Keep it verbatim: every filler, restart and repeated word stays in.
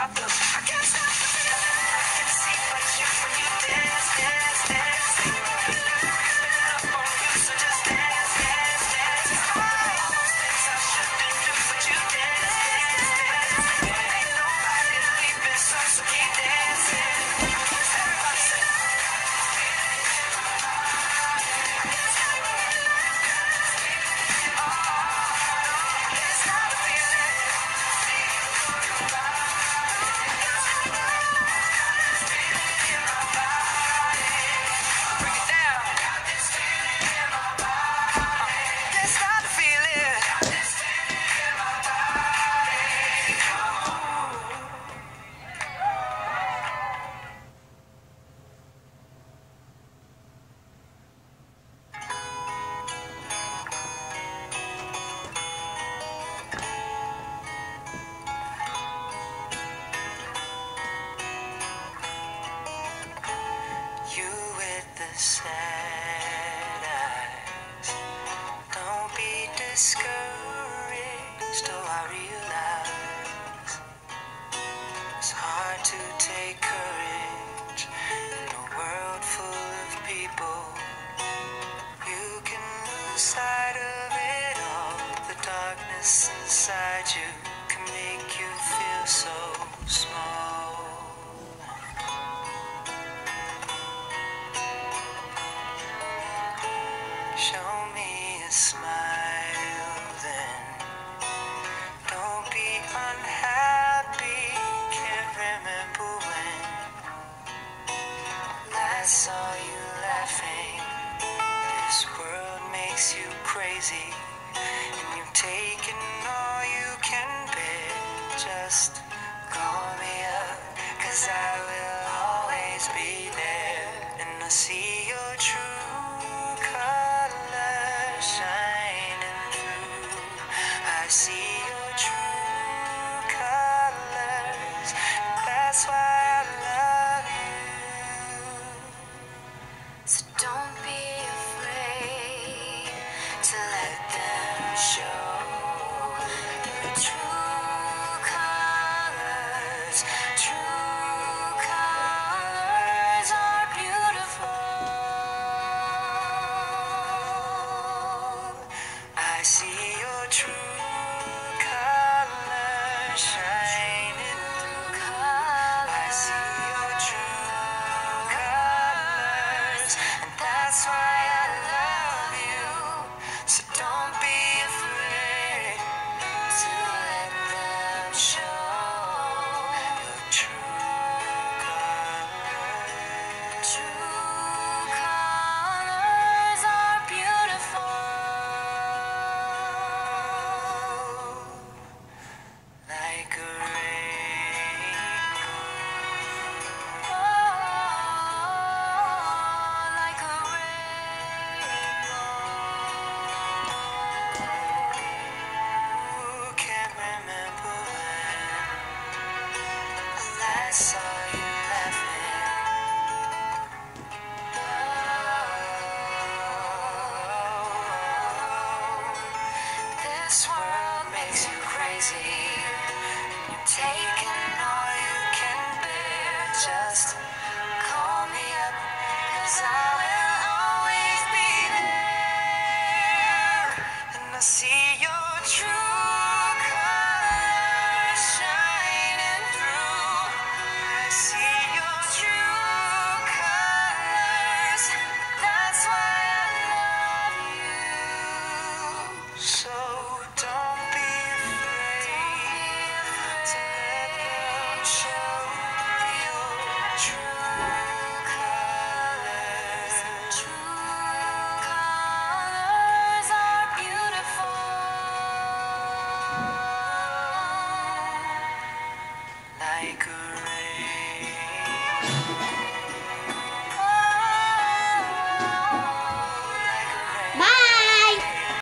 discouraged, oh I realize it's hard to take courage in a world full of people. You can lose sight of it all. The darkness inside you can make you feel so small. Show me a smile then. Don't be unhappy. Can't remember when last saw you laughing. This world makes you crazy, and you've taken all you can bear. Just call me up, 'cause I will always be there. And I see your true colors shining through. I see your true colors. That's why I love you. So don't be afraid to let them show your true colors. True colors are beautiful. I see your true colors shining through. I see your true colors, and that's why I love you. So don't be afraid to let them show your true colors. True colors are beautiful. Like a rainbow. Oh, like a rainbow. Who can remember when last saw you laughing? Oh, this world makes you crazy. You're taking all you can bear. Just call me up, 'cause I will always be there. And I see your true colors shining through. I see your true colors. That's why I love you. So don't be afraid to let them show your true colors. True colors are beautiful. Like a